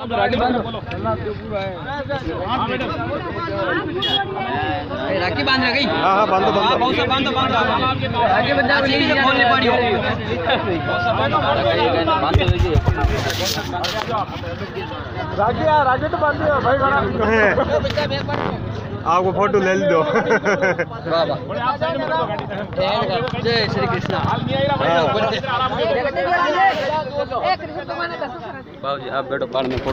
राखी बांध रही। हाँ बांधो राखी बंदा खोलने पड़ी हो। राखी तो बांध दिया भाई। आपको फोटो ले दो। जय श्री कृष्णा। बाबूजी आप बैठो, बाद में